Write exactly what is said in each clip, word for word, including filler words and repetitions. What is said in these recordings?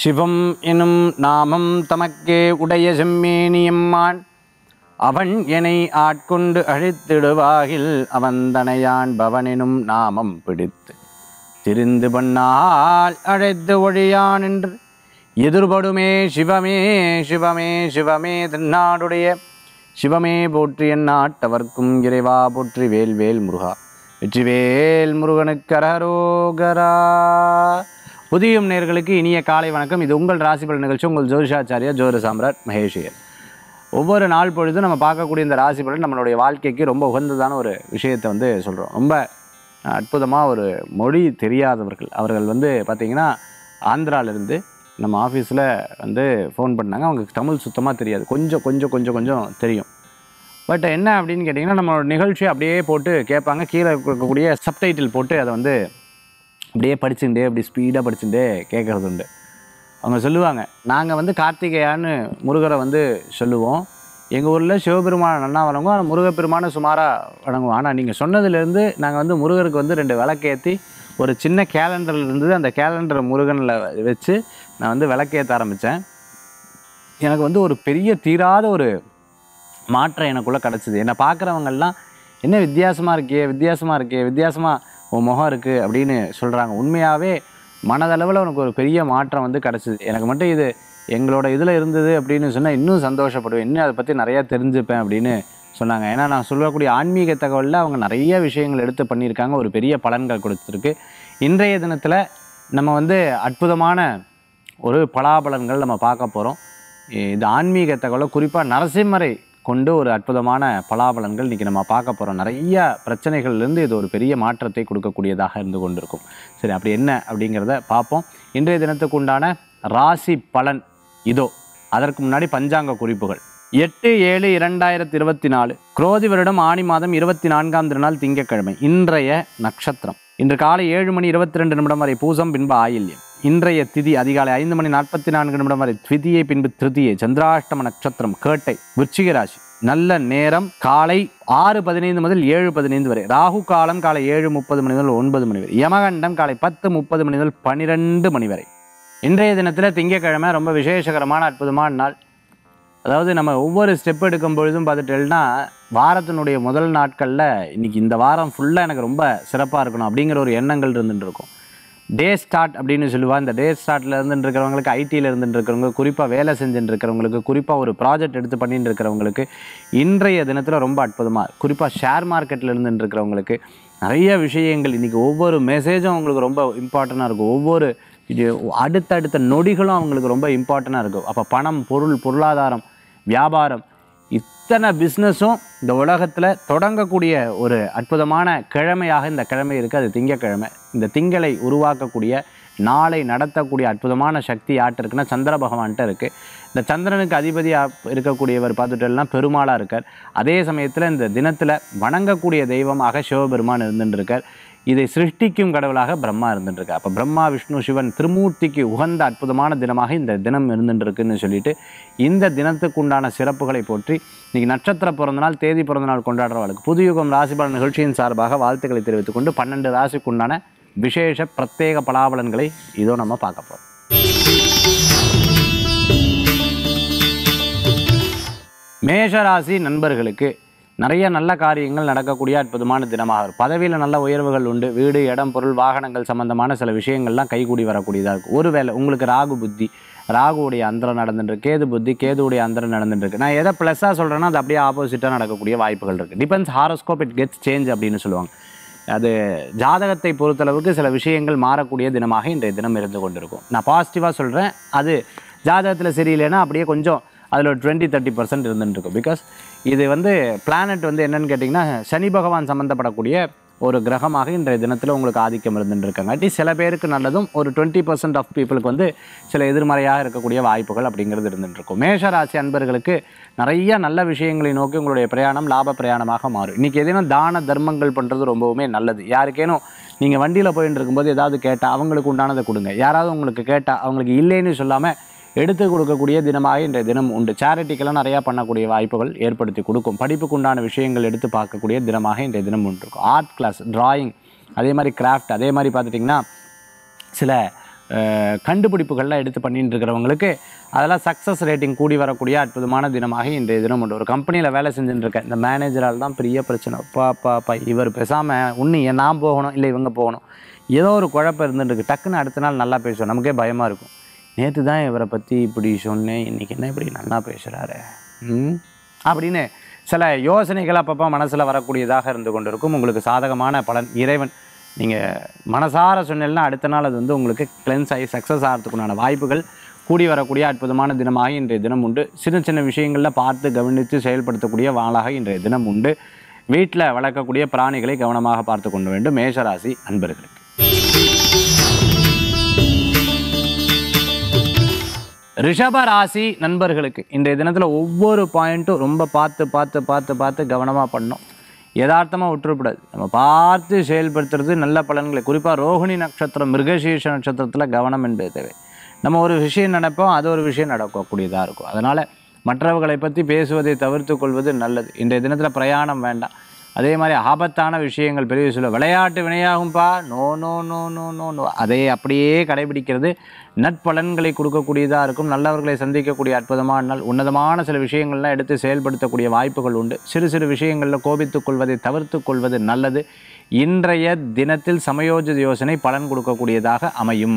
சிவம் எனும் நாமம் தமக்கே உடைய செம்மேனியம்மான் அவன் என்னை ஆட்கொண்டு அழித்திடுவாகில் அவந்தனையான் பவனெனும் நாமம் பிடித்து திரிந்து பண்ணால் அழைத்து ஒழியான் என்று எதிர்படுமே சிவமே சிவமே சிவமே திருநாடுடைய சிவமே போற்றி என் நாட்டவர்க்கும் இறைவா போற்றி வேல்வேல் முருகா வெற்றிவேல் முருகனுக்கு அரகரோகரா. புதியும் நேர்களுக்கு இனிய காலை வணக்கம். இது உங்கள் ராசிபலன் நிகழ்ச்சி. உங்கள் ஜோதிஷாச்சாரியா ஜோதிட சாம்ராட் மகேஷியர். ஒவ்வொரு நாள் பொழுதும் நம்ம பார்க்கக்கூடிய இந்த ராசிபலன் நம்மளுடைய வாழ்க்கைக்கு ரொம்ப உகந்ததான ஒரு விஷயத்தை வந்து சொல்கிறோம். ரொம்ப அற்புதமாக ஒரு மொழி தெரியாதவர்கள் அவர்கள் வந்து பார்த்திங்கன்னா ஆந்திராவிலேருந்து நம்ம ஆஃபீஸில் வந்து ஃபோன் பண்ணாங்க. அவங்களுக்கு தமிழ் சுத்தமாக தெரியாது, கொஞ்சம் கொஞ்சம் கொஞ்சம் கொஞ்சம் தெரியும். பட் என்ன அப்படின்னு கேட்டிங்கன்னா, நம்மளோட நிகழ்ச்சியை அப்படியே போட்டு கேட்பாங்க. கீழே இருக்கக்கூடிய சப்டைட்டில் போட்டு அதை வந்து அப்படியே படிச்சுட்டே அப்படி ஸ்பீடாக படிச்சுட்டே கேட்குறது உண்டு. அவங்க சொல்லுவாங்க, நாங்கள் வந்து கார்த்திகேயான்னு முருகரை வந்து சொல்லுவோம். எங்கள் ஊரில் சிவபெருமான நன்னா வணங்குவோம், ஆனால் முருகப்பெருமான சுமாராக வணங்குவோம். ஆனால் நீங்கள் சொன்னதுலேருந்து நாங்கள் வந்து முருகருக்கு வந்து ரெண்டு விளக்கேற்றி ஒரு சின்ன கேலண்டரில் இருந்தது, அந்த கேலண்டரை முருகனில் வச்சு நான் வந்து விளக்கேற்ற ஆரம்பித்தேன். எனக்கு வந்து ஒரு பெரிய தீராத ஒரு மாற்றம் எனக்குள்ளே கிடச்சிது. என்னை பார்க்குறவங்கெல்லாம் என்ன வித்தியாசமாக இருக்கே வித்தியாசமாக இருக்கே வித்தியாசமாக உன் முகம் இருக்குது அப்படின்னு சொல்கிறாங்க. உண்மையாகவே மனதளவில் உனக்கு ஒரு பெரிய மாற்றம் வந்து கிடச்சிது. எனக்கு மட்டும் இது எங்களோட இதில் இருந்தது அப்படின்னு சொன்னால் இன்னும் சந்தோஷப்படுவேன், இன்னும் அதை பற்றி நிறையா தெரிஞ்சுப்பேன் அப்படின்னு சொன்னாங்க. ஏன்னா நான் சொல்லக்கூடிய ஆன்மீக தகவலில் அவங்க நிறைய விஷயங்கள் எடுத்து பண்ணியிருக்காங்க, ஒரு பெரிய பலன்கள் கொடுத்துருக்கு. இன்றைய தினத்தில் நம்ம வந்து அற்புதமான ஒரு பலாபலன்கள் நம்ம பார்க்க போகிறோம். இது ஆன்மீக தகவலை குறிப்பாக நரசிம்மரை கொண்டு ஒரு அற்புதமான பலாபலன்கள் இன்றைக்கி நம்ம பார்க்க போகிறோம். நிறைய பிரச்சனைகள்லேருந்து இது ஒரு பெரிய மாற்றத்தை கொடுக்கக்கூடியதாக இருந்து கொண்டிருக்கும். சரி, அப்படி என்ன அப்படிங்கிறத பார்ப்போம். இன்றைய தினத்துக்கு உண்டான ராசி பலன் இதோ. அதற்கு முன்னாடி பஞ்சாங்க குறிப்புகள். எட்டு ஏழு இரண்டாயிரத்தி இருபத்தி நாலு குரோதி வருடம் ஆணி மாதம் இருபத்தி நான்காம் திருநாள் திங்கட்கிழமை. இன்றைய நட்சத்திரம் இன்று காலை ஏழு மணி இருபத்தி ரெண்டு நிமிடம் வரை பூசம், பின்பு ஆயில்யம். இன்றைய திதி அதிகாலை ஐந்து மணி நாற்பத்தி நான்கு நிமிடம் வரை திதியை, பின்பு திருதியை. சந்திராஷ்டம நட்சத்திரம் கேட்டை, விருச்சிக ராசி. நல்ல நேரம் காலை ஆறு பதினைந்து முதல் ஏழு பதினைந்து வரை. ராகு காலம் காலை ஏழு முப்பது மணி முதல் ஒன்பது மணி வரை. யமகண்டம் காலை பத்து முப்பது மணி முதல் பன்னிரெண்டு மணி வரை. இன்றைய தினத்தில் திங்கட்கிழமை ரொம்ப விசேஷகரமான அற்புதமான நாள். அதாவது நம்ம ஒவ்வொரு ஸ்டெப் எடுக்கும் பொழுதும் பார்த்துட்டேன்னா, வாரத்தினுடைய முதல் நாட்களில் இன்றைக்கி இந்த வாரம் ஃபுல்லாக எனக்கு ரொம்ப சிறப்பாக இருக்கணும் அப்படிங்கிற ஒரு எண்ணங்கள் இருந்துட்டு இருக்கும். டே ஸ்டார்ட் அப்படின்னு சொல்லுவாள். இந்த டே ஸ்டார்ட்டில் இருந்துட்டு இருக்கிறவங்களுக்கு, ஐடியில் இருந்துட்டு இருக்கிறவங்க, குறிப்பாக வேலை செஞ்சுட்டு இருக்கிறவங்களுக்கு, குறிப்பாக ஒரு ப்ராஜெக்ட் எடுத்து பண்ணிட்டு இருக்கிறவங்களுக்கு இன்றைய தினத்தில் ரொம்ப அற்புதமாக, குறிப்பாக ஷேர் மார்க்கெட்டில் இருந்துட்டு இருக்கிறவங்களுக்கு நிறைய விஷயங்கள் இன்றைக்கி ஒவ்வொரு மெசேஜும் அவங்களுக்கு ரொம்ப இம்பார்ட்டண்ட்டாக இருக்கும். ஒவ்வொரு இது அடுத்தடுத்த நொடிகளும் அவங்களுக்கு ரொம்ப இம்பார்ட்டண்ட்டாக இருக்கும். அப்போ பணம், பொருள், பொருளாதாரம், வியாபாரம், இத்தனை பிஸ்னஸும் இந்த உலகத்தில் தொடங்கக்கூடிய ஒரு அற்புதமான கிழமையாக இந்த கிழமை இருக்குது. அது திங்கக்கிழமை. இந்த திங்களை உருவாக்கக்கூடிய, நாளை நடத்தக்கூடிய அற்புதமான சக்தி யார்கிட்ட இருக்குன்னா சந்திர பகவான்கிட்ட இருக்குது. இந்த சந்திரனுக்கு அதிபதியாக இருக்கக்கூடியவர் பார்த்துட்டோம்னா பெருமாளாக இருக்கார். அதே சமயத்தில் இந்த தினத்தில் வணங்கக்கூடிய தெய்வமாக சிவபெருமான் இருந்துட்டுருக்கார். இதை சிருஷ்டிக்கும் கடவுளாக பிரம்மா இருந்துட்டுருக்கார். அப்போ பிரம்மா, விஷ்ணு, சிவன் திருமூர்த்திக்கு உகந்த அற்புதமான தினமாக இந்த தினம் இருந்துட்டுருக்குன்னு சொல்லிட்டு இந்த தினத்துக்கு உண்டான சிறப்புகளை போற்றி இன்றைக்கி நட்சத்திர பிறந்தநாள், தேதி பிறந்தநாள் கொண்டாடுறவர்களுக்கு புதுயுகம் ராசிபலன் நிகழ்ச்சியின் சார்பாக வாழ்த்துக்களை தெரிவித்துக் கொண்டு பன்னெண்டு ராசிக்கு உண்டான விசேஷ பிரத்யேக பலாபலன்களை இதோ நம்ம பார்க்க போகிறோம். மேஷராசி நண்பர்களுக்கு நிறைய நல்ல காரியங்கள் நடக்கக்கூடிய அற்புதமான தினமாக இருக்கும். பதவியில் நல்ல உயர்வுகள் உண்டு. வீடு, இடம், பொருள், வாகனங்கள் சம்பந்தமான சில விஷயங்கள்லாம் கைகூடி வரக்கூடியதாக இருக்கும். ஒருவேளை உங்களுக்கு ராகு புத்தி, ராகுவுடைய அந்தரம் நடந்துட்டுருக்கு, கேது புத்தி, கேதுவுடைய அந்தரம் நடந்துட்டுருக்கு. நான் எதை ப்ளஸ்ஸாக சொல்கிறேன்னா அது அப்படியே ஆப்போசிட்டாக நடக்கக்கூடிய வாய்ப்புகள் இருக்குது. Depends horoscope, it gets change அப்படின்னு சொல்லுவாங்க. அது ஜாதகத்தை பொறுத்தளவுக்கு சில விஷயங்கள் மாறக்கூடிய தினமாக இன்றைய தினம் இருந்து கொண்டிருக்கும். நான் பாசிட்டிவாக சொல்கிறேன். அது ஜாதகத்தில் சரியில்லைன்னா அப்படியே கொஞ்சம் அதில் ஒரு டுவெண்ட்டி தேர்ட்டி பர்சன்ட் இருந்துருக்கும். பிகாஸ் இது வந்து பிளானட் வந்து என்னென்னு கேட்டிங்கன்னா சனி பகவான் சம்மந்தப்படக்கூடிய ஒரு கிரகமாக இன்றைய தினத்தில் உங்களுக்கு ஆதிக்கம் இருந்துருக்காங்காட்டி சில பேருக்கு நல்லதும், ஒரு டுவெண்ட்டி பர்சன்ட் ஆஃப் பீப்புளுக்கு வந்து சில எதிர்மறையாக இருக்கக்கூடிய வாய்ப்புகள் அப்படிங்கிறது இருந்துருக்கும். மேஷராசி அன்பர்களுக்கு நிறைய நல்ல விஷயங்களை நோக்கி உங்களுடைய பிரயாணம் லாப பிரயாணமாக மாறும். இன்றைக்கி எதேனும் தான தர்மங்கள் பண்ணுறது ரொம்பவுமே நல்லது. யாருக்கேனும் நீங்கள் வண்டியில் போயிட்டு இருக்கும்போது ஏதாவது கேட்டால் அவங்களுக்கு உண்டானதை கொடுங்க. யாராவது உங்களுக்கு கேட்டால் அவங்களுக்கு இல்லைன்னு சொல்லாமல் எடுத்து கொடுக்கக்கூடிய தினமாக இன்றைய தினம் உண்டு. சேரிட்டிக்கெல்லாம் நிறையா பண்ணக்கூடிய வாய்ப்புகள் ஏற்படுத்தி கொடுக்கும். படிப்புக்கு உண்டான விஷயங்கள் எடுத்து பார்க்கக்கூடிய தினமாக இன்றைய தினம் உண்டு இருக்கும். ஆர்ட் கிளாஸ், டிராயிங், அதே மாதிரி கிராஃப்ட், அதே மாதிரி பார்த்துட்டிங்கன்னா சில கண்டுபிடிப்புகள்லாம் எடுத்து பண்ணிட்டு இருக்கிறவங்களுக்கு அதெல்லாம் சக்ஸஸ் ரேட்டிங் கூடி வரக்கூடிய அற்புதமான தினமாக இன்றைய தினம் உண்டு. ஒரு கம்பெனியில் வேலை செஞ்சுட்டு இருக்கேன், இந்த மேனேஜரால் தான் பெரிய பிரச்சனை, பா பா பா இவர் பேசாமல் இன்னும் நான் போகணும் இல்லை இவங்க போகணும், ஏதோ ஒரு குழப்பம் இருந்துருக்கு. டக்குன்னு அடுத்த நாள் நல்லா பேசுவோம், நமக்கே பயமாக இருக்கும். நேற்று தான் இவரை பற்றி இப்படி சொன்னேன், இன்றைக்கி என்ன இப்படி நல்லா பேசுகிறாரு ம் அப்படின்னு சில யோசனைகள் அப்பப்போ மனசில் வரக்கூடியதாக இருந்து கொண்டு இருக்கும். உங்களுக்கு சாதகமான பலன் இறைவன் நீங்கள் மனசார சொன்னீங்கன்னா அடுத்த நாள் அது வந்து உங்களுக்கு கிளென்ஸ் ஆகி சக்ஸஸ் ஆகிறதுக்குண்டான வாய்ப்புகள் கூடி வரக்கூடிய அற்புதமான தினமாக இன்றைய தினம் உண்டு. சின்ன சின்ன விஷயங்களில் பார்த்து கவனித்து செயல்படுத்தக்கூடிய வாளாக இன்றைய தினம் உண்டு. வீட்டில் வளர்க்கக்கூடிய பிராணிகளை கவனமாக பார்த்து கொண்டு வேண்டும். மேஷராசி அன்பர்களுக்கு ரிஷப ராசி நண்பர்களுக்கு இன்றைய தினத்தில் ஒவ்வொரு பாயிண்ட்டும் ரொம்ப பார்த்து பார்த்து பார்த்து பார்த்து கவனமாக பண்ணணும். யதார்த்தமாக விட்டுறக்கூடாது. நம்ம பார்த்து செயல்படுத்துறது நல்ல பலன்களை. குறிப்பாக ரோஹிணி நட்சத்திரம் மிருகசீர்ஷ நட்சத்திரத்தில் கவனம் என்பது தேவை. நம்ம ஒரு விஷயம் நினைப்போம், அது ஒரு விஷயம் நடக்கக்கூடியதாக இருக்கும். அதனால் மற்றவர்களை பற்றி பேசுவதை தவிர்த்து கொள்வது நல்லது. இன்றைய தினத்தில் பிரயாணம் வேண்டாம். அதே மாதிரி ஆபத்தான விஷயங்கள் பெரிய சொல்ல விளையாட்டு வினையாகும்பா, no no no no no no அதை அப்படியே கடைபிடிக்கிறது நற்பலன்களை கொடுக்கக்கூடியதாக இருக்கும். நல்லவர்களை சந்திக்கக்கூடிய அற்புதமான நாள். உன்னதமான சில விஷயங்கள்லாம் எடுத்து செயல்படுத்தக்கூடிய வாய்ப்புகள் உண்டு. சிறு சிறு விஷயங்களில் கோபித்துக் கொள்வதை தவிர்த்து கொள்வது நல்லது. இன்றைய தினத்தில் சமயோஜித யோசனை பலன் கொடுக்கக்கூடியதாக அமையும்.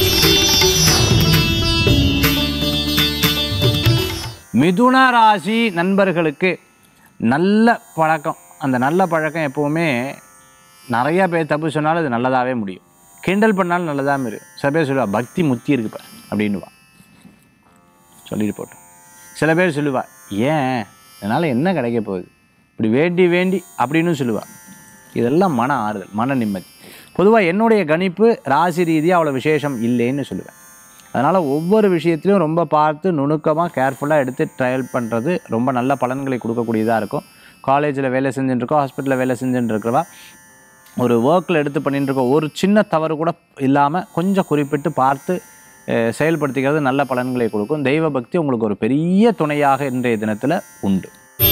மிதுன ராசி நண்பர்களுக்கு நல்ல பழக்கம். அந்த நல்ல பழக்கம் எப்போவுமே நிறையா பேர் தப்பு சொன்னாலும் அது நல்லதாகவே முடியும். கிண்டல் பண்ணாலும் நல்லதாக இருக்கும். சில பேர் சொல்லுவா பக்தி முத்தி இருக்குப்பா அப்படின்னுவா, சொல்லிட்டு போட்டோம். சில பேர் சொல்லுவா ஏன் இதனால் என்ன கிடைக்க போகுது இப்படி வேண்டி வேண்டி அப்படின்னு சொல்லுவா. இதெல்லாம் மன ஆறுதல், மன நிம்மதி. பொதுவாக என்னுடைய கணிப்பு ராசி ரீதியாக அவ்வளோ விசேஷம் இல்லைன்னு சொல்லுவேன். அதனால் ஒவ்வொரு விஷயத்துலையும் ரொம்ப பார்த்து நுணுக்கமாக கேர்ஃபுல்லாக எடுத்து ட்ரையல் பண்ணுறது ரொம்ப நல்ல பலன்களை கொடுக்கக்கூடியதாக இருக்கும். காலேஜில் வேலை செஞ்சுட்டுருக்கோம், ஹாஸ்பிட்டலில் வேலை செஞ்சுட்டுருக்கிறவா ஒரு ஒர்க்கில் எடுத்து பண்ணிட்டுருக்கோம், ஒரு சின்ன தவறு கூட இல்லாமல் கொஞ்சம் குறிப்பிட்டு பார்த்து செயல்படுத்திக்கிறது நல்ல பலன்களை கொடுக்கும். தெய்வ பக்தி உங்களுக்கு ஒரு பெரிய துணையாக இன்றைய தினத்தில் உண்டு.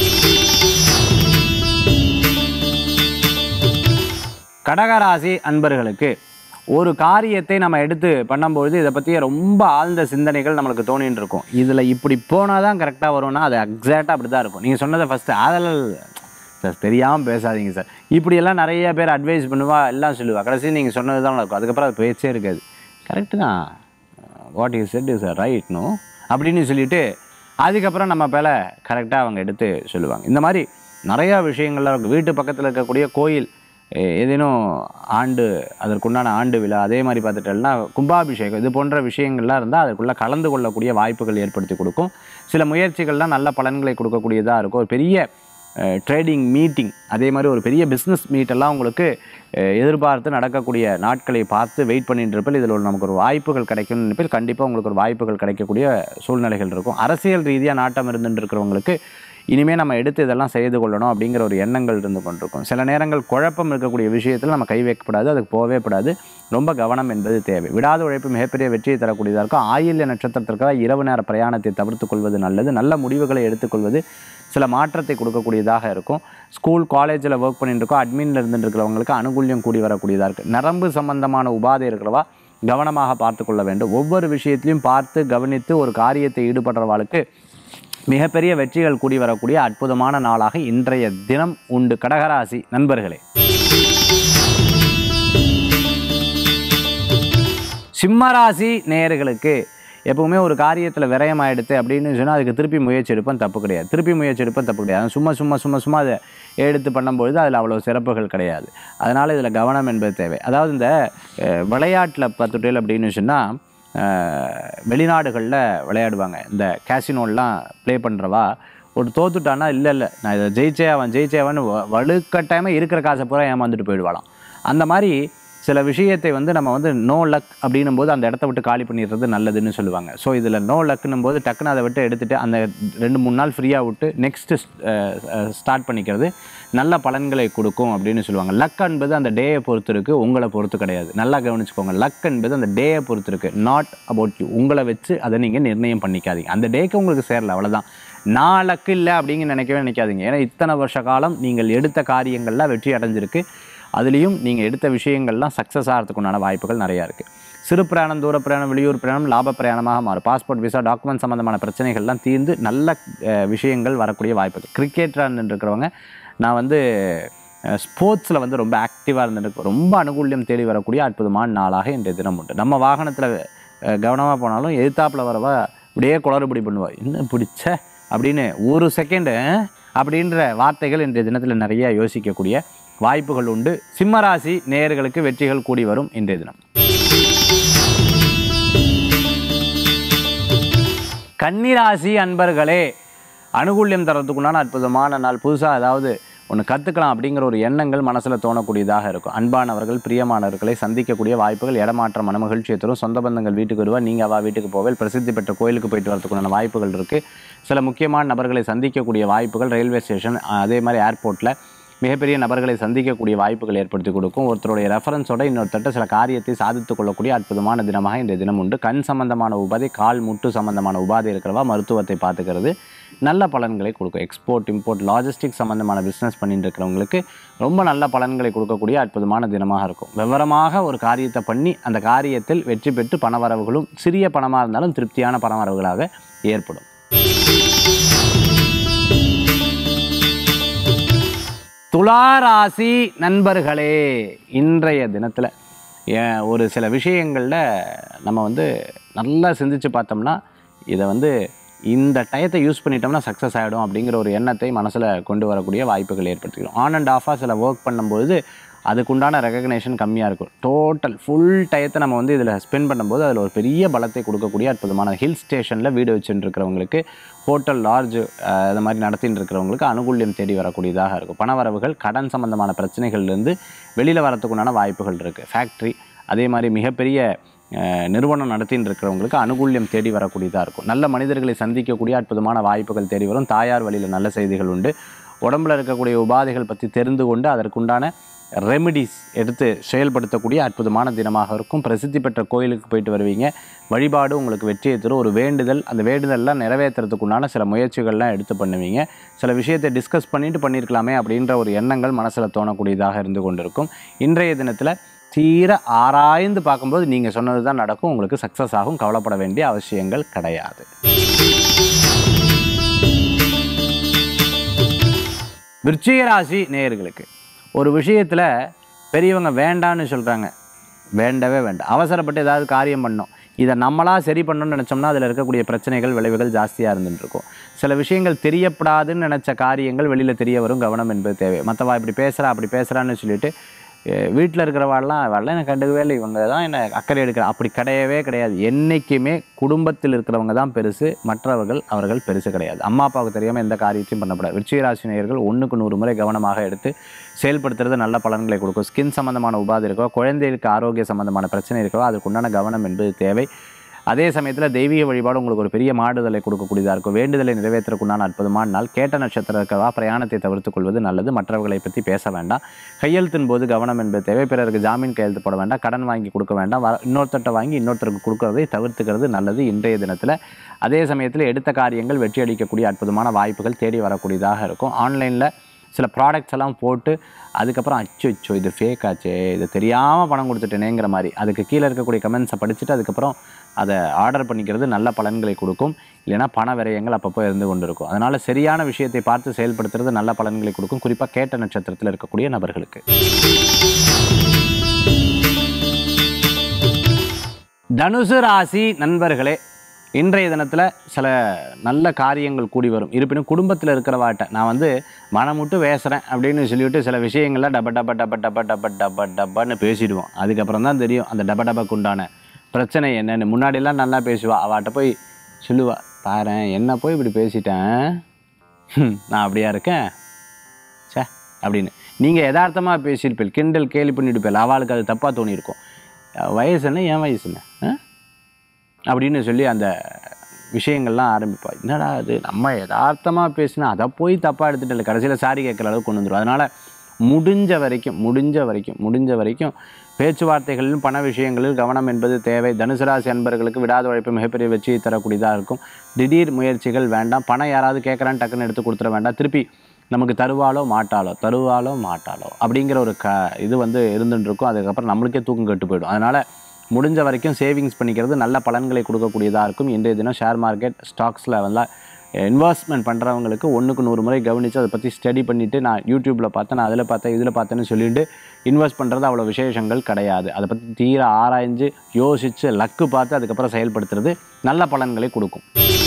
கடகராசி அன்பர்களுக்கு ஒரு காரியத்தை நம்ம எடுத்து பண்ணும்பொழுது இதை பற்றிய ரொம்ப ஆழ்ந்த சிந்தனைகள் நம்மளுக்கு தோணின்னு இருக்கும். இதில் இப்படி போனால் தான் கரெக்டாக வரும்னா அது எக்ஸாக்டாக அப்படி தான் இருக்கும். நீங்கள் சொன்னதை ஃபஸ்ட்டு அதெல்லாம் சார் தெரியாமல் பேசாதீங்க சார் இப்படியெல்லாம் நிறைய பேர் அட்வைஸ் பண்ணுவா, எல்லாம் சொல்லுவா. கடைசி நீங்கள் சொன்னது தான் இருக்கும், அதுக்கப்புறம் அது பேச்சே இருக்காது. கரெக்டு தான், what you said is right no அப்படின்னு சொல்லிவிட்டு அதுக்கப்புறம் நம்ம மேலே கரெக்டாக அவங்க எடுத்து சொல்லுவாங்க. இந்த மாதிரி நிறையா விஷயங்கள்லாம் இருக்குது. வீட்டு பக்கத்தில் இருக்கக்கூடிய கோயில் ஏதேனும் ஆண்டு அதற்குண்டான ஆண்டு விழா, அதே மாதிரி பார்த்துட்டோம்னா கும்பாபிஷேகம், இது போன்ற விஷயங்கள்லாம் இருந்தால் அதுக்குள்ளே கலந்து கொள்ளக்கூடிய வாய்ப்புகள் ஏற்படுத்தி கொடுக்கும். சில முயற்சிகள்லாம் நல்ல பலன்களை கொடுக்கக்கூடியதாக இருக்கும். ஒரு பெரிய ட்ரேடிங் மீட்டிங், அதே மாதிரி ஒரு பெரிய பிஸ்னஸ் மீட்டெல்லாம் உங்களுக்கு எதிர்பார்த்து நடக்கக்கூடிய நாட்களை பார்த்து வெயிட் பண்ணிட்டு இருப்பில் இதில் ஒரு நமக்கு ஒரு வாய்ப்புகள் கிடைக்கும்னு நினைப்பில் கண்டிப்பாக உங்களுக்கு ஒரு வாய்ப்புகள் கிடைக்கக்கூடிய சூழ்நிலைகள் இருக்கும். அரசியல் ரீதியாக நாட்டம் இருந்துட்டு இருக்கிறவங்களுக்கு இனிமேல் நம்ம எடுத்து இதெல்லாம் செய்து கொள்ளணும் அப்படிங்கிற ஒரு எண்ணங்கள் இருந்து கொண்டிருக்கும். சில நேரங்கள் குழப்பம் இருக்கக்கூடிய விஷயத்தில் நம்ம கை வைக்கப்படாது, அதுக்கு போகவே கூடாது. ரொம்ப கவனம் என்பது தேவை. விடாத உழைப்பு மிகப்பெரிய வெற்றியை தரக்கூடியதாக இருக்கும். ஆயில்ய நட்சத்திரத்திற்காக இரவு நேர பிரயாணத்தை தவிர்த்து கொள்வது நல்லது. நல்ல முடிவுகளை எடுத்துக்கொள்வது சில மாற்றத்தை கொடுக்கக்கூடியதாக இருக்கும். ஸ்கூல் காலேஜில் ஒர்க் பண்ணிட்டு இருக்கோம், அட்மினில் இருந்துட்டு இருக்கிறவங்களுக்கு அனுகூல்யம் கூடி வரக்கூடியதாக இருக்குது. நரம்பு சம்பந்தமான உபாதை இருக்கிறவா கவனமாக பார்த்து கொள்ள வேண்டும். ஒவ்வொரு விஷயத்திலையும் பார்த்து கவனித்து ஒரு காரியத்தை ஈடுபடுறவாளுக்கு மிகப்பெரிய வெற்றிகள் கூடி வரக்கூடிய அற்புதமான நாளாக இன்றைய தினம் உண்டு. கடகராசி நண்பர்களே, சிம்மராசி நேயர்களுக்கு எப்பவுமே ஒரு காரியத்தில் விரயமாயிடுது அப்படின்னு சொன்னால் அதுக்கு திருப்பி முயற்சி எடுப்பேன் தப்பு கிடையாது. திருப்பி முயற்சி எடுப்பேன் தப்பு கிடையாது. சும்மா சும்மா சும்மா சும்மா அதை எடுத்து பண்ணும்பொழுது அதில் அவ்வளோ சிறப்புகள் கிடையாது. அதனால் இதில் கவனம் என்பது தேவை. அதாவது இந்த விளையாட்டில் பார்த்துட்டேல் அப்படின்னு சொன்னால் வெளிநாடுகளில் விளையாடுவாங்க. இந்த கேசினோலாம் ப்ளே பண்ணுறவா ஒரு தோத்துட்டானா இல்லை இல்லை நான் இதை ஜெயிச்சே அவன் ஜெயிச்சே அவன் வலுக்கட்டாயமாக இருக்கிற காசை பூரா ஏமாந்துட்டு போயிடுவாளாம். அந்த மாதிரி சில விஷயத்தை வந்து நம்ம வந்து நோ லக் அப்படின்னும் போது அந்த இடத்த விட்டு காலி பண்ணிடுறது நல்லதுன்னு சொல்லுவாங்க. ஸோ இதில் நோ லக்குன்னும் போது டக்குன்னு அதை விட்டு எடுத்துகிட்டு அந்த ரெண்டு மூணு நாள் ஃப்ரீயாக விட்டு நெக்ஸ்ட்டு ஸ்டார்ட் பண்ணிக்கிறது நல்ல பலன்களை கொடுக்கும் அப்படின்னு சொல்லுவாங்க. லக் என்பது அந்த டேயை பொறுத்து இருக்குது, உங்களை பொறுத்து கிடையாது. நல்லா கவனிச்சுக்கோங்க. லக் என்பது அந்த டேயை பொறுத்து இருக்குது, நாட் அபவுட் யூ. உங்களை வச்சு அதை நீங்கள் நிர்ணயம் பண்ணிக்காதீங்க. அந்த டேக்கு உங்களுக்கு சேரல, அவ்வளோதான். நான் லக்கு இல்லை அப்படிங்கிற நினைக்கவே நினைக்காதீங்க. ஏன்னா இத்தனை வருஷ காலம் நீங்கள் எடுத்த காரியங்கள்லாம் வெற்றி அடைஞ்சிருக்கு. அதுலேயும் நீங்கள் எடுத்த விஷயங்கள்லாம் சக்ஸஸ் ஆகிறதுக்குண்டான வாய்ப்புகள் நிறையா இருக்குது. சிறு பிரயாணம், தூர பிரயாணம், வெளியூர் பிரயாணம் லாப பிரயாணமாக மாறும். பாஸ்போர்ட், விசா, டாக்குமெண்ட் சம்மந்தமான பிரச்சனைகள்லாம் தீர்ந்து நல்ல விஷயங்கள் வரக்கூடிய வாய்ப்புகள். கிரிக்கெட்டராக இருக்கிறவங்க, நான் வந்து ஸ்போர்ட்ஸில் வந்து ரொம்ப ஆக்டிவாக இருந்துட்டு ரொம்ப அனுகூல்யம் தேடி வரக்கூடிய அற்புதமான நாளாக இன்றைய தினம் உண்டு. நம்ம வாகனத்தில் கவனமாக போனாலும் எதிர்த்தாப்பில் வரவா இப்படியே குளறுபடி பண்ணுவாள், இன்னும் பிடிச்ச அப்படின்னு ஒரு செகண்டு அப்படின்ற வார்த்தைகள் இன்றைய தினத்தில் நிறைய யோசிக்கக்கூடிய வாய்ப்புகள் உண்டு. சிம்மராசி நேயர்களுக்கு வெற்றிகள் கூடி வரும் இன்றைய தினம். கன்னிராசி அன்பர்களே, அனுகூல்யம் தரத்துக்குண்டான அற்புதமான நாள். புதுசாக ஏதாவது ஒன்று கற்றுக்கலாம் அப்படிங்கிற ஒரு எண்ணங்கள் மனசில் தோணக்கூடியதாக இருக்கும். அன்பானவர்கள், பிரியமானவர்களை சந்திக்கக்கூடிய வாய்ப்புகள், இடமாற்றம், மனமகிழ்ச்சியை தரும். சொந்த பந்தங்கள் வீட்டுக்கு வருவா, நீங்கள் அவா வீட்டுக்கு போவேல். பிரசித்தி பெற்ற கோயிலுக்கு போயிட்டு வரதுக்குண்டான வாய்ப்புகள் இருக்குது. சில முக்கியமான நபர்களை சந்திக்கக்கூடிய வாய்ப்புகள், ரயில்வே ஸ்டேஷன், அதே மாதிரி ஏர்போர்ட்டில் மிகப்பெரிய நபர்களை சந்திக்கக்கூடிய வாய்ப்புகள் ஏற்படுத்தி கொடுக்கும். ஒருத்தருடைய ரெஃபரன்ஸோட இன்னொருத்தட்ட சில காரியத்தை சாதித்து கொள்ளக்கூடிய அற்புதமான தினமாக இன்றைய தினம் உண்டு. கண் சம்பந்தமான உபாதை, கால் முட்டு சம்பந்தமான உபாதை இருக்கிறவா மருத்துவத்தை பார்த்துக்கிறது நல்ல பலன்களை கொடுக்கும். எக்ஸ்போர்ட், இம்போர்ட், லாஜிஸ்டிக் சம்பந்தமான பிஸ்னஸ் பண்ணிட்டு இருக்கிறவங்களுக்கு ரொம்ப நல்ல பலன்களை கொடுக்கக்கூடிய அற்புதமான தினமாக இருக்கும். விவரமாக ஒரு காரியத்தை பண்ணி அந்த காரியத்தில் வெற்றி பெற்று பணவரவுகளும் சிறிய பணமாக இருந்தாலும் திருப்தியான பணவரவுகளாக ஏற்படும். துளாராசி நண்பர்களே, இன்றைய தினத்தில் ஒரு சில விஷயங்களில் நம்ம வந்து நல்லா சிந்திச்சு பார்த்தோம்னா, இதை வந்து இந்த டயத்தை யூஸ் பண்ணிட்டோம்னா சக்ஸஸ் ஆகிடும் அப்படிங்கிற ஒரு எண்ணத்தை மனசில் கொண்டு வரக்கூடிய வாய்ப்புகள் ஏற்படுத்திக்கிறோம். ஆன் அண்ட் ஆஃபாக சில ஒர்க் பண்ணும்போது அதுக்குண்டான ரெகக்னேஷன் கம்மியாக இருக்கும். டோட்டல் ஃபுல் டயத்தை நம்ம வந்து இதில் ஸ்பெண்ட் பண்ணும்போது அதில் ஒரு பெரிய பலத்தை கொடுக்கக்கூடிய அற்புதமான ஹில் ஸ்டேஷனில் வீடு வச்சுட்டு இருக்கிறவங்களுக்கு, ஹோட்டல், லாட்ஜ் அது மாதிரி நடத்திட்டு இருக்கிறவங்களுக்கு அனுகூல்யம் தேடி வரக்கூடியதாக இருக்கும். பணவரவுகள், கடன் சம்பந்தமான பிரச்சனைகள்லேருந்து வெளியில் வரத்துக்குண்டான வாய்ப்புகள் இருக்குது. ஃபேக்ட்ரி, அதே மாதிரி மிகப்பெரிய நிறுவனம் நடத்தின்னு இருக்கிறவங்களுக்கு அனுகூல்யம் தேடி வரக்கூடியதாக இருக்கும். நல்ல மனிதர்களை சந்திக்கக்கூடிய அற்புதமான வாய்ப்புகள் தேடி வரும். தாயார் வழியில் நல்ல செய்திகள் உண்டு. உடம்பில் இருக்கக்கூடிய உபாதைகள் பற்றி தெரிந்து கொண்டு அதற்குண்டான ரெமிடிஸ் எடுத்து செயல்படுத்தக்கூடிய அற்புதமான தினமாக இருக்கும். பிரசித்தி பெற்ற கோயிலுக்கு போயிட்டு வருவீங்க. வழிபாடு உங்களுக்கு வெற்றியை தரும். ஒரு வேண்டுதல், அந்த வேண்டுதல்லாம் நிறைவேற்றுறதுக்குண்டான சில முயற்சிகள்லாம் எடுத்து பண்ணுவீங்க. சில விஷயத்தை டிஸ்கஸ் பண்ணிட்டு பண்ணியிருக்கலாமே அப்படின்ற ஒரு எண்ணங்கள் மனசில் தோணக்கூடியதாக இருந்து கொண்டிருக்கும். இன்றைய தினத்தில் தீர ஆராய்ந்து பார்க்கும்போது நீங்கள் சொன்னது தான் நடக்கும். உங்களுக்கு சக்ஸஸ் ஆகும். கவலைப்பட வேண்டிய அவசியங்கள் கிடையாது. விருச்சிக ராசி நேயர்களுக்கு ஒரு விஷயத்தில் பெரியவங்க வேண்டான்னு சொல்கிறாங்க, வேண்டவே வேண்டாம். அவசரப்பட்டு ஏதாவது காரியம் பண்ணோம், இதை நம்மளாக சரி பண்ணணும்னு நினச்சோம்னா அதில் இருக்கக்கூடிய பிரச்சனைகள், விளைவுகள் ஜாஸ்தியாக இருந்துட்டுருக்கும். சில விஷயங்கள் தெரியப்படாதுன்னு நினச்ச காரியங்கள் வெளியில் தெரிய வரும். கவனம் என்பது தேவை. மற்றவா இப்படி பேசுகிறா அப்படி பேசுகிறான்னு சொல்லிட்டு வீட்டில் இருக்கிறவாள்லாம் அவள்லாம் எனக்கு கண்டுக்கவே இல்லை, இவங்க தான் என்னை அக்கறை எடுக்கிற, அப்படி கிடையவே கிடையாது. என்றைக்குமே குடும்பத்தில் இருக்கிறவங்க தான் பெருசு, மற்றவர்கள் அவர்கள் பெருசு கிடையாது. அம்மா அப்பாவுக்கு தெரியாமல் எந்த காரியத்தையும் பண்ணப்படாது. விருச்சிக ராசி நேயர்கள் ஒன்றுக்கு நூறு முறை கவனமாக எடுத்து செயல்படுத்துறது நல்ல பலன்களை கொடுக்கும். ஸ்கின் சம்பந்தமான உபாதை இருக்கோ, குழந்தைகளுக்கு ஆரோக்கிய சம்பந்தமான பிரச்சனை இருக்கோ, அதுக்குண்டான கவனம் என்பது தேவை. அதே சமயத்தில் தெய்வீக வழிபாடு உங்களுக்கு ஒரு பெரிய மாறுதலை கொடுக்கக்கூடியதாக இருக்கும். வேண்டுதலை நிறைவேற்றக்குண்டான அற்புதமான நாள். கேட்ட நட்சத்திரம் இருக்கவா பிரயாணத்தை தவிர்த்துக் கொள்வது நல்லது. மற்றவர்களை பற்றி பேச வேண்டாம். கையெழுத்தின் போது கவனம் என்பது தேவை. பிறருக்கு ஜாமீன் கையெழுத்து போட வேண்டாம். கடன் வாங்கி கொடுக்க வேண்டாம். இன்னொருத்தட்ட வாங்கி இன்னொருத்தருக்கு கொடுக்கறதை தவிர்த்துக்கிறது நல்லது இன்றைய தினத்தில். அதே சமயத்தில் எடுத்த காரியங்கள் வெற்றி அளிக்கக்கூடிய அற்புதமான வாய்ப்புகள் தேடி வரக்கூடியதாக இருக்கும். ஆன்லைனில் சில ப்ராடக்ட்ஸ் எல்லாம் போட்டு அதுக்கப்புறம் அச்சோ அச்சோ இது ஃபேக் ஆச்சே, இது தெரியாமல் பணம் கொடுத்துட்டேனேங்கிற மாதிரி அதுக்கு கீழே இருக்கக்கூடிய கமெண்ட்ஸை படிச்சுட்டு அதுக்கப்புறம் அதை ஆர்டர் பண்ணிக்கிறது நல்ல பலன்களை கொடுக்கும். இல்லைனா பண விரயங்கள் அப்பப்போ இருந்து கொண்டு இருக்கும். அதனால் சரியான விஷயத்தை பார்த்து செயல்படுத்துறது நல்ல பலன்களை கொடுக்கும். குறிப்பாக கேட்ட நட்சத்திரத்தில் இருக்கக்கூடிய நபர்களுக்கு. தனுசு ராசி நண்பர்களே, இன்றைய தினத்தில் சில நல்ல காரியங்கள் கூடி வரும். இருப்பினும் குடும்பத்தில் இருக்கிறவாட்ட நான் வந்து மனமுட்டு பேசுகிறேன் அப்படின்னு சொல்லிவிட்டு சில விஷயங்கள்லாம் டப டப டப டப டப டப டப்பான்னு பேசிடுவோம். அதுக்கப்புறம் தான் தெரியும் அந்த டப டபக்கு உண்டான பிரச்சனை என்னென்னு. முன்னாடியெல்லாம் நல்லா பேசுவா, அவட்ட போய் சொல்லுவா, பாரு என்ன போய் இப்படி பேசிட்டேன், நான் அப்படியா இருக்கேன் சே அப்படின்னு. நீங்கள் யதார்த்தமாக பேசியிருப்பீள், கிண்டல் கேலி பண்ணிவிடுப்பேன், அவளுக்கு அது தப்பாக தோணியிருக்கும். வயசு என்ன, என் வயசு என்ன அப்படின்னு சொல்லி அந்த விஷயங்கள்லாம் ஆரம்பிப்பா. என்னடா அது நம்ம யதார்த்தமாக பேசினா அதை போய் தப்பாக எடுத்துகிட்டு இல்லை, கடைசியில் சாரி கேட்குற அளவுக்கு கொண்டு வந்துடும். அதனால் முடிஞ்ச வரைக்கும் முடிஞ்ச வரைக்கும் முடிஞ்ச வரைக்கும் பேச்சுவார்த்தைகளிலும் பண விஷயங்களில் கவனம் என்பது தேவை. தனுசு ராசி அன்பர்களுக்கு விடாத உழைப்பு மிகப்பெரிய வெற்றியை தரக்கூடியதாக இருக்கும். திடீர் முயற்சிகள் வேண்டாம். பணம் யாராவது கேட்குறான்னு டக்குன்னு எடுத்து கொடுத்துட வேண்டாம். திருப்பி நமக்கு தருவாளோ மாட்டாளோ தருவாளோ மாட்டாளோ அப்படிங்கிற ஒரு க இது வந்து இருந்துட்டு இருக்கும். அதுக்கப்புறம் நம்மளுக்கே தூக்கம் கெட்டு போயிடும். அதனால் முடிஞ்ச வரைக்கும் சேவிங்ஸ் பண்ணிக்கிறது நல்ல பலன்களை கொடுக்கக்கூடியதாக இருக்கும். இன்றைய தினம் ஷேர் மார்க்கெட் ஸ்டாக்ஸில் வந்து இன்வெஸ்ட்மெண்ட் பண்ணுறவங்களுக்கு ஒன்றுக்கு நூறு முறை கவனித்து அதை பற்றி ஸ்டடி பண்ணிவிட்டு நான் யூடியூப்பில் பார்த்தேன், நான் அதில் பார்த்தேன், இதில் பார்த்தேன்னு சொல்லிட்டு இன்வெஸ்ட் பண்ணுறது அவ்வளோ விசேஷங்கள் கிடையாது. அதை பற்றி தீர ஆராய்ஞ்சு யோசித்து லக்கு பார்த்து அதுக்கப்புறம் செயல்படுத்துறது நல்ல பலன்களை கொடுக்கும்.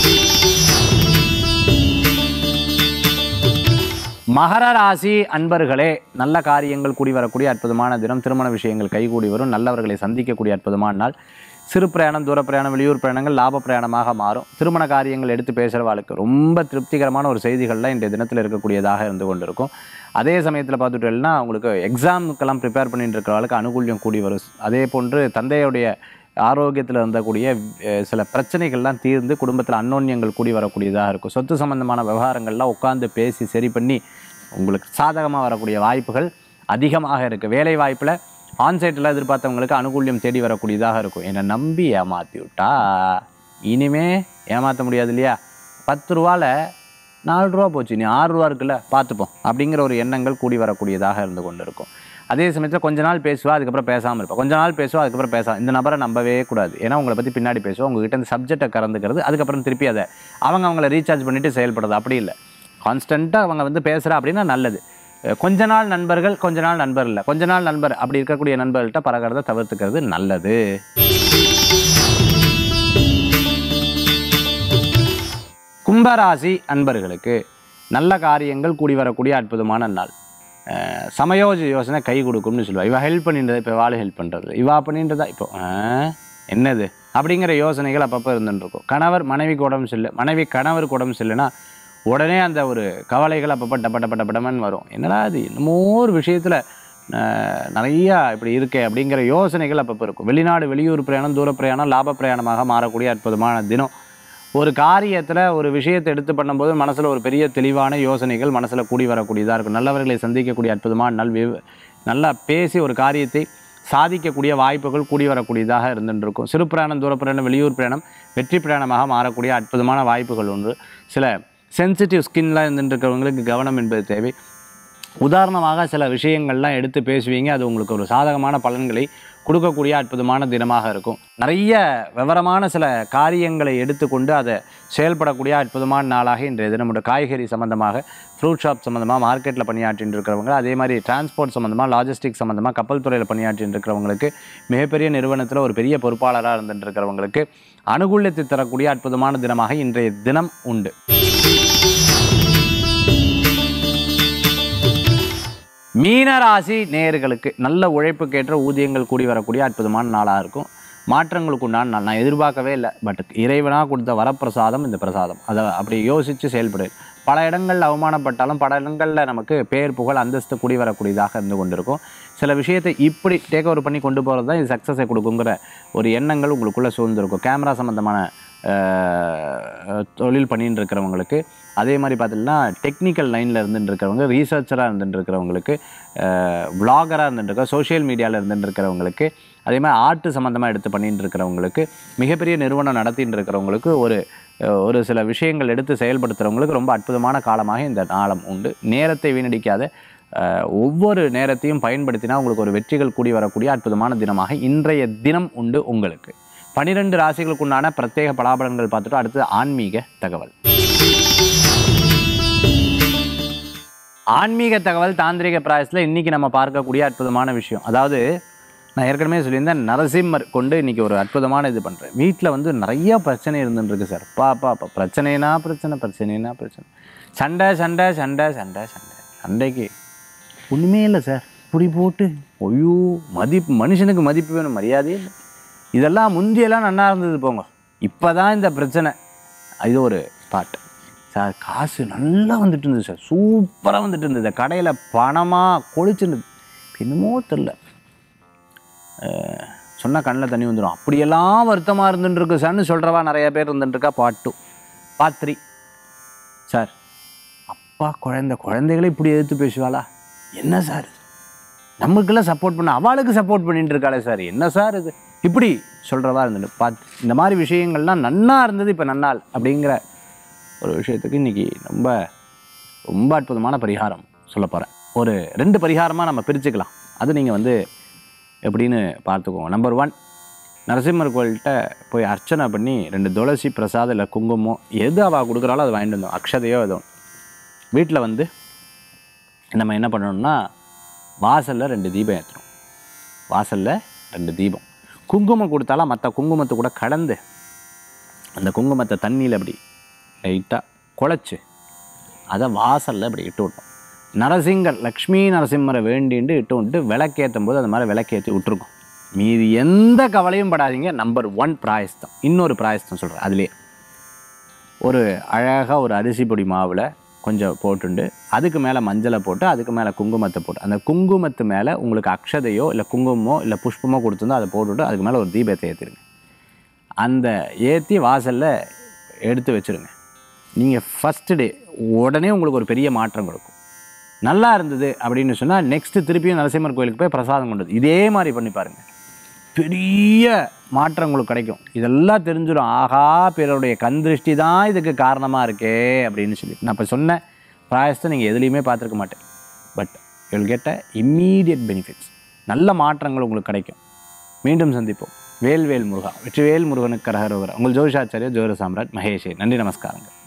மகர ராசி அன்பர்களே, நல்ல காரியங்கள் கூடி வரக்கூடிய அற்புதமான தினம். திருமண விஷயங்கள் கைகூடி வரும். நல்லவர்களை சந்திக்கக்கூடிய அற்புதமான நாள். சிறு பிரயாணம், தூர பிரயாணம், வெளியூர் பிரயாணங்கள் லாப பிரயாணமாக மாறும். திருமண காரியங்கள் எடுத்து பேசுகிறவாளுக்கு ரொம்ப திருப்திகரமான ஒரு செய்திகள்லாம் இன்றைய தினத்தில் இருக்கக்கூடியதாக இருந்து கொண்டு இருக்கும். அதே சமயத்தில் பார்த்துட்டோம்னா உங்களுக்கு எக்ஸாமுக்கெல்லாம் ப்ரிப்பேர் பண்ணிட்டு இருக்கிறவளுக்கு அனுகூல்யம் கூடி வரும். அதே போன்று தந்தையுடைய ஆரோக்கியத்தில் இருந்தக்கூடிய சில பிரச்சனைகள்லாம் தீர்ந்து குடும்பத்தில் அன்னோன்யங்கள் கூடி வரக்கூடியதாக இருக்கும். சொத்து சம்பந்தமான விவகாரங்கள்லாம் உட்கார்ந்து பேசி சரி பண்ணி உங்களுக்கு சாதகமாக வரக்கூடிய வாய்ப்புகள் அதிகமாக இருக்குது. வேலை வாய்ப்பில் ஆன்சைட்டில் எதிர்பார்த்தவங்களுக்கு அனுகூல்யம் தேடி வரக்கூடியதாக இருக்கும். என்னை நம்பி ஏமாற்றி விட்டா இனிமே ஏமாற்ற முடியாது இல்லையா? பத்து ரூபாவில் நாலு ரூபா போச்சு, நீ ஆறு ரூபா இருக்குல்ல பார்த்துப்போம் அப்படிங்கிற ஒரு எண்ணங்கள் கூடி வரக்கூடியதாக இருந்து கொண்டு இருக்கும். அதே சமயத்தில் கொஞ்ச நாள் பேசுவா, அதுக்கப்புறம் பேசாமல் இருப்பா. கொஞ்ச நாள் பேசுவா, அதுக்கப்புறம் பேசாமல். இந்த நபரை நம்பவே கூடாது. ஏன்னா உங்களை பற்றி பின்னாடி பேசுவோம், உங்ககிட்ட இந்த சப்ஜெக்டை கறந்துக்கிறது, அதுக்கப்புறம் திருப்பி அதை அவங்க அவங்கள ரீசார்ஜ் பண்ணிவிட்டு செயல்படுறது. அப்படி இல்லை, கான்ஸ்டண்ட்டாக அவங்க வந்து பேசுகிறா அப்படின்னா நல்லது. கொஞ்ச நாள் நண்பர்கள், கொஞ்ச நாள் நண்பர் இல்லை, கொஞ்ச நாள் நண்பர் அப்படி இருக்கக்கூடிய நண்பர்கள்ட்ட பழகிறத தவிர்த்துக்கிறது நல்லது. கும்பராசி அன்பர்களுக்கு நல்ல காரியங்கள் கூடி வரக்கூடிய அற்புதமான நாள். சமயோஜ யோசனை கை கொடுக்கும்னு சொல்லுவாள். இவள் ஹெல்ப் பண்ணின்றதா, இப்போ வாழை ஹெல்ப் பண்ணுறது, இவா பண்ணின்றதா, இப்போ என்னது அப்படிங்கிற யோசனைகள் அப்பப்போ இருந்துருக்கும். கணவர் மனைவிக்கு உடம்பு சரியில்லை, மனைவி கணவருக்கு உடம்பு சரியில்லைன்னா உடனே அந்த ஒரு கவலைகள் அப்பப்போ டப்ப டப்ப டப்படமன்னு வரும். என்னடா அது என்னமோ ஒரு விஷயத்தில் நிறையா இப்படி இருக்கே அப்படிங்கிற யோசனைகள் அப்பப்போ இருக்கும். வெளிநாடு வெளியூர் பிரயாணம், தூர பிரயாணம் லாப பிரயாணமாக மாறக்கூடிய அற்புதமான தினம். ஒரு காரியத்தில் ஒரு விஷயத்தை எடுத்து பண்ணும்போது மனசில் ஒரு பெரிய தெளிவான யோசனைகள் மனசில் கூடி வரக்கூடியதாக இருக்கும். நல்லவர்களை சந்திக்கக்கூடிய அற்புதமான நல் நல்லா பேசி ஒரு காரியத்தை சாதிக்கக்கூடிய வாய்ப்புகள் கூடி வரக்கூடியதாக இருந்துருக்கும். சிறு பிரயாணம், தூர பிரயாணம், வெளியூர் பிரயாணம் வெற்றி பிரயாணமாக மாறக்கூடிய அற்புதமான வாய்ப்புகள் ஒன்று. சில சென்சிட்டிவ் ஸ்கின்லாம் இருந்துருக்கிறவங்களுக்கு கவனம் என்பது தேவை. உதாரணமாக சில விஷயங்கள்லாம் எடுத்து பேசுவீங்க, அது உங்களுக்கு ஒரு சாதகமான பலன்களை கொடுக்கக்கூடிய அற்புதமான தினமாக இருக்கும். நிறைய விவரமான சில காரியங்களை எடுத்துக்கொண்டு அதை செயல்படக்கூடிய அற்புதமான நாளாக இன்றைய தினம் உண்டு. காய்கறி சம்மந்தமாக, ஃப்ரூட் ஷாப் சம்மந்தமாக மார்க்கெட்டில் பணியாற்றிட்டு இருக்கிறவங்க, அதே மாதிரி டிரான்ஸ்போர்ட் சம்மந்தமாக, லாஜிஸ்டிக் சம்மந்தமாக கப்பல் துறையில் பணியாற்றிட்டு இருக்கிறவங்களுக்கு, மிகப்பெரிய நிறுவனத்தில் ஒரு பெரிய பொறுப்பாளராக இருந்துட்டு இருக்கிறவங்களுக்கு அனுகூலத்தை தரக்கூடிய அற்புதமான தினமாக இன்றைய தினம் உண்டு. மீனராசி நேயர்களுக்கு நல்ல உழைப்புக்கேற்ற ஊதியங்கள் கூடி வரக்கூடிய அற்புதமான நாளாக இருக்கும். மாற்றங்களுக்கு உண்டான நாள். நான் எதிர்பார்க்கவே இல்லை, பட் இறைவனாக கொடுத்த வரப்பிரசாதம் இந்த பிரசாதம். அதை அப்படி யோசித்து செயல்படு. பல இடங்களில் அவமானப்பட்டாலும் பல இடங்களில் நமக்கு பேர் புகழ் அந்தஸ்து கூடி வரக்கூடியதாக இருந்து கொண்டிருக்கும். சில விஷயத்தை இப்படி டேக் ஓவர் பண்ணி கொண்டு போகிறது தான் இது சக்ஸஸை கொடுக்குங்கிற ஒரு எண்ணங்கள் உங்களுக்குள்ளே சூழ்ந்திருக்கும். கேமரா சம்மந்தமான தொழில் பண்ணின்னு இருக்கிறவங்களுக்கு, அதே மாதிரி பார்த்திங்கன்னா டெக்னிக்கல் லைனில் இருந்துட்டு இருக்கிறவங்க, ரீசர்ச்சராக இருந்துட்டு இருக்கிறவங்களுக்கு, விளாகராக இருந்துட்டு இருக்க, சோஷியல் மீடியாவில் இருந்துட்டு இருக்கிறவங்களுக்கு, அதே மாதிரி ஆர்ட் சம்மந்தமாக எடுத்து பண்ணிட்டு இருக்கிறவங்களுக்கு, மிகப்பெரிய நிறுவனம் நடத்திட்டு இருக்கிறவங்களுக்கு, ஒரு ஒரு சில விஷயங்கள் எடுத்து செயல்படுத்துகிறவங்களுக்கு ரொம்ப அற்புதமான காலமாக இந்த நாளம் உண்டு. நேரத்தை வீணடிக்காத ஒவ்வொரு நேரத்தையும் பயன்படுத்தினா உங்களுக்கு ஒரு வெற்றிகள் கூடி வரக்கூடிய அற்புதமான தினமாக இன்றைய தினம் உண்டு உங்களுக்கு. பனிரெண்டு ராசிகளுக்கு உண்டான பிரத்யேக பலாபலன்கள் பார்த்துட்டு அடுத்து ஆன்மீக தகவல். ஆன்மீக தகவல் தாந்திரிக பிராயசத்தில் இன்றைக்கி நம்ம பார்க்கக்கூடிய அற்புதமான விஷயம். அதாவது நான் ஏற்கனவே சொல்லியிருந்தேன், நரசிம்மர் கொண்டு இன்றைக்கி ஒரு அற்புதமான இது பண்ணுறேன். வீட்டில் வந்து நிறையா பிரச்சனை இருந்துருக்கு சார். பாப்பா அப்பா பிரச்சனைனா பிரச்சனை பிரச்சனைனா பிரச்சனை, சண்டை சண்டை சண்டை சண்டை சண்டை சண்டைக்கு ஒன்றுமே இல்லை சார். இப்படி போட்டு ஒய்யோ மதிப்பு, மனுஷனுக்கு மதிப்பு வேணும், மரியாதையே இல்லை. இதெல்லாம் முந்தியெல்லாம் நல்லா இருந்தது போங்க, இப்போ தான் இந்த பிரச்சனை. இது ஒரு பாட்டு சார். காசு நல்லா வந்துட்டு இருந்தது சார், சூப்பராக வந்துட்டு இருந்தது, கடையில் பணமாக கொளிச்சுருந்தது, என்னமோ தெரில, சொன்னால் கண்ணில் தண்ணி வந்துடும், அப்படியெல்லாம் வருத்தமாக இருந்துட்டுருக்கு சார்னு சொல்கிறவா நிறையா பேர் இருந்துட்டுருக்கா. Part two. Part three sir, அப்பா குழந்தை குழந்தைகளை இப்படி எதிர்த்து பேசுவாளா, என்ன சார் நமக்கெல்லாம் சப்போர்ட் பண்ண அவளுக்கு சப்போர்ட் பண்ணிட்டு இருக்காளே சார், என்ன சார் இது, இப்படி சொல்கிறவா இருந்துட்டு பார்த்து. இந்த மாதிரி விஷயங்கள்லாம் நன்னா இருந்தது, இப்போ நன்னாள் அப்படிங்கிற ஒரு விஷயத்துக்கு இன்றைக்கி ரொம்ப ரொம்ப அற்புதமான பரிகாரம் சொல்ல போகிறேன். ஒரு ரெண்டு பரிகாரமாக நம்ம பிரிச்சுக்கலாம், அது நீங்கள் வந்து எப்படின்னு பார்த்துக்கோங்க. நம்பர் ஒன், நரசிம்மர் கோயில்கிட்ட போய் அர்ச்சனை பண்ணி ரெண்டு துளசி பிரசாதம் இல்லை குங்குமம் எது அவள் கொடுக்குறாளோ அதை வாங்கிட்டு வந்தோம், அக்ஷதையோ எதுவும் வீட்டில் வந்து நம்ம என்ன பண்ணணும்னா வாசலில் ரெண்டு தீபம் ஏற்றணும். வாசலில் ரெண்டு தீபம் குங்குமம் கொடுத்தாலும் மற்ற குங்குமத்தை கூட கலந்து அந்த குங்குமத்தை தண்ணியில் அப்படி லைட்டாக குழச்சி அதை வாசலில் இப்படி இட்டு விட்டோம். நரசிங்கர் லக்ஷ்மி நரசிம்மரை வேண்டின்ட்டு இட்டு விட்டு விளக்கேற்றும் போது அது மாதிரி விளக்கேற்றி விட்டுருக்கோம். மீதி எந்த கவலையும் படாதீங்க. நம்பர் ஒன் பிராயஸ்தம். இன்னொரு பிராயஸ்தம் சொல்கிறேன். அதிலே ஒரு அழகாக ஒரு அரிசி பொடி மாவில் கொஞ்சம் போட்டுண்டு அதுக்கு மேலே மஞ்சளை போட்டு அதுக்கு மேலே குங்குமத்தை போட்டு அந்த குங்குமத்து மேலே உங்களுக்கு அக்ஷதையோ இல்லை குங்குமமோ இல்லை புஷ்பமோ கொடுத்துருந்தோ அதை போட்டுவிட்டு அதுக்கு மேலே ஒரு தீபத்தை ஏற்றிடுங்க. அந்த ஏற்றி வாசலில் எடுத்து வச்சுருங்க. நீங்கள் ஃபஸ்ட்டு டே உடனே உங்களுக்கு ஒரு பெரிய மாற்றம் கொடுக்கும். நல்லா இருந்தது அப்படின்னு சொன்னால் நெக்ஸ்ட்டு திருப்பியும் நரசிம்மர் கோயிலுக்கு போய் பிரசாதம் கொண்டு வந்து இதே மாதிரி பண்ணி பாருங்கள், பெரிய மாற்றம் உங்களுக்கு கிடைக்கும். இதெல்லாம் தெரிஞ்சிடும். ஆகா, பிறருடைய கண் திருஷ்டி தான் இதுக்கு காரணமாக இருக்கே அப்படின்னு சொல்லி நான் இப்போ சொன்ன பிராயசத்தை நீங்கள் எதுலேயுமே பார்த்துருக்க மாட்டேன். But you will get a immediate benefits. நல்ல மாற்றங்கள் உங்களுக்கு கிடைக்கும். மீண்டும் சந்திப்போம். வேல்வேல் முருகா, வெற்றிவேல் முருகனுக்கு கரகரோகரா. உங்கள் ஜோதிஷாச்சாரியர் ஜோதிட சாம்ராட் மகேஷே. நன்றி, நமஸ்காரங்கள்.